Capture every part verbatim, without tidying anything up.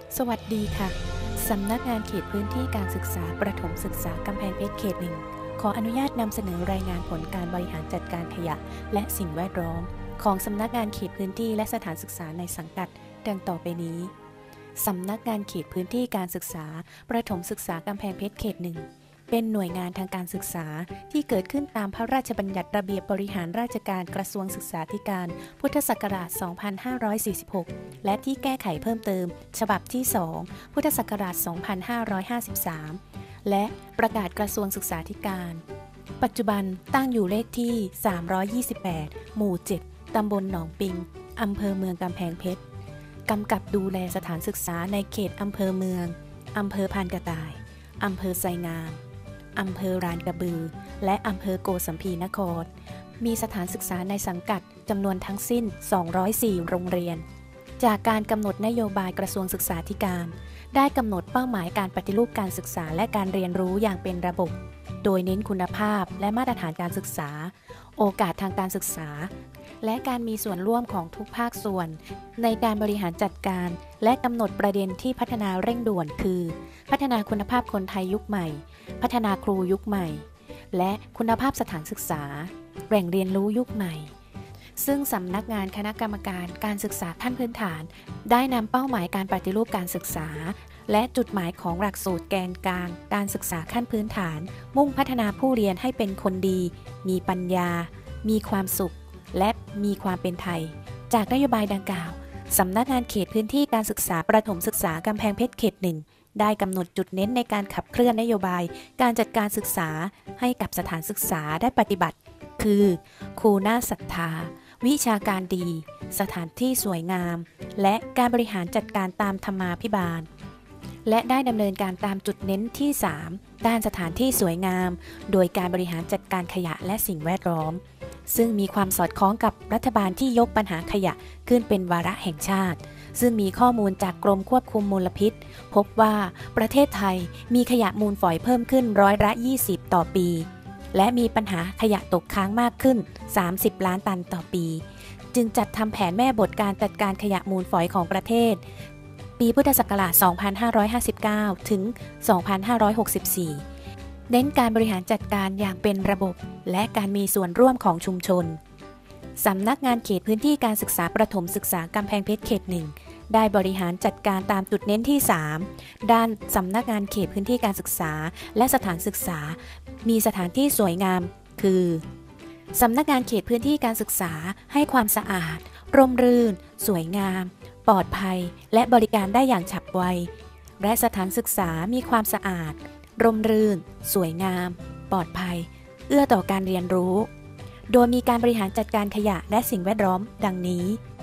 สวัสดีค่ะ สำนักงานเขตพื้นที่การศึกษาประถมศึกษากำแพงเพชรเขตหนึ่งขออนุญาตนำเสนอรายงานผลการบริหารจัดการขยะและสิ่งแวดล้อมของสำนักงานเขตพื้นที่และสถานศึกษาในสังกัดดังต่อไปนี้ สำนักงานเขตพื้นที่การศึกษาประถมศึกษากำแพงเพชรเขตหนึ่งเป็นหน่วยงานทางการศึกษาที่เกิดขึ้นตามพระราชบัญญัติระเบียบบริหารราชการกระทรวงศึกษาธิการพุทธศักราช สองพันห้าร้อยสี่สิบหก และที่แก้ไขเพิ่มเติมฉบับที่ สอง พุทธศักราช สองพันห้าร้อยห้าสิบสาม และประกาศกระทรวงศึกษาธิการ ปัจจุบันตั้งอยู่เลขที่ สามร้อยยี่สิบแปด หมู่ เจ็ด ตำบลหนองปิง อำเภอเมืองกำแพงเพชร กำกับดูแลสถานศึกษาในเขตอำเภอเมือง อำเภอพานกระต่าย อำเภอไซงาม อำเภอรานกระบือ และอำเภอโกสัมพีนคร มีสถานศึกษาในสังกัดจำนวนทั้งสิ้น สองร้อยสี่ โรงเรียน จากการกำหนดนโยบายกระทรวงศึกษาธิการ ได้กำหนดเป้าหมายการปฏิรูปการศึกษาและการเรียนรู้อย่างเป็นระบบ โดยเน้นคุณภาพและมาตรฐานการศึกษา โอกาสทางการศึกษา และการมีส่วนร่วมของทุกภาคส่วน ในการบริหารจัดการ และกำหนดประเด็นที่พัฒนาเร่งด่วนคือ พัฒนาคุณภาพคนไทยยุคใหม่ พัฒนาครูยุคใหม่ และคุณภาพสถานศึกษาแหล่งเรียนรู้ยุคใหม่ ซึ่งสำนักงานคณะกรรมการการศึกษาขั้นพื้นฐาน ได้นำเป้าหมายการปฏิรูปการศึกษา และจุดหมายของหลักสูตรแกนกลางการศึกษาขั้นพื้นฐาน มุ่งพัฒนาผู้เรียนให้เป็นคนดี มีปัญญา มีความสุข และมีความเป็นไทย จากนโยบายดังกล่าวสำนักงานเขตพื้นที่การศึกษาประถมศึกษากำแพงเพชรเขตหนึ่งได้กำหนดจุดเน้นในการขับเคลื่อนนโยบายการจัดการศึกษาให้กับสถานศึกษาได้ปฏิบัติคือครูน่าศรัทธา วิชาการดี สถานที่สวยงาม และการบริหารจัดการตามธรรมาภิบาลและได้ดำเนินการตามจุดเน้นที่ สาม ด้านสถานที่สวยงามโดยการบริหารจัดการขยะและสิ่งแวดล้อมซึ่งมีความสอดคล้องกับรัฐบาลที่ยกปัญหาขยะขึ้นเป็นวาระแห่งชาติซึ่งมีข้อมูลจากกรมควบคุมมลพิษพบว่าประเทศไทยมีขยะมูลฝอยเพิ่มขึ้นร้อยละยี่สิบต่อปีและมีปัญหาขยะตกค้างมากขึ้นสามสิบล้านตันต่อปีจึงจัดทำแผนแม่บทการจัดการขยะมูลฝอยของประเทศปีพุทธศักราช สองพันห้าร้อยห้าสิบเก้า ถึง สองพันห้าร้อยหกสิบสี่ เน้นการบริหารจัดการอย่างเป็นระบบและการมีส่วนร่วมของชุมชนสำนักงานเขตพื้นที่การศึกษาประถมศึกษากำแพงเพชรเขตหนึ่งได้บริหารจัดการตามจุดเน้นที่ สาม ด้านสำนักงานเขตพื้นที่การศึกษาและสถานศึกษามีสถานที่สวยงามคือสำนักงานเขตพื้นที่การศึกษาให้ความสะอาดร่มรื่นสวยงามปลอดภัยและบริการได้อย่างฉับไวและสถานศึกษามีความสะอาดร่มรื่นสวยงามปลอดภัยเอื้อต่อการเรียนรู้โดยมีการบริหารจัดการขยะและสิ่งแวดล้อมดังนี้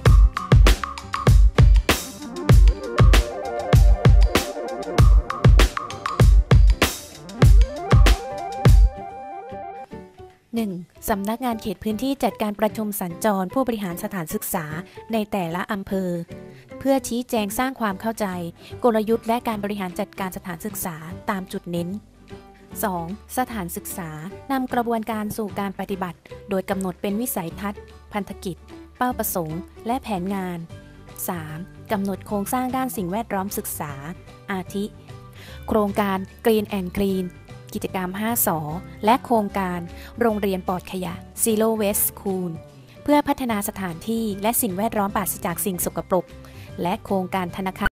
หนึ่ง. สำนักงานเขตพื้นที่จัดการประชุมสัญจรผู้บริหารสถานศึกษาในแต่ละอำเภอเพื่อชี้แจงสร้างความเข้าใจกลยุทธ์และการบริหารจัดการสถานศึกษาตามจุดเน้น สอง. สถานศึกษานำกระบวนการสู่การปฏิบัติโดยกำหนดเป็นวิสัยทัศน์พันธกิจเป้าประสงค์และแผนงาน สาม. กำหนดโครงสร้างด้านสิ่งแวดล้อมศึกษาอาทิโครงการ Green and Clean กิจกรรม ห้า ส และโครงการโรงเรียนปลอดขยะ Zero Waste School เพื่อพัฒนาสถานที่และสิ่งแวดล้อมปราศจากสิ่งสกปรกและโครงการธนาคาร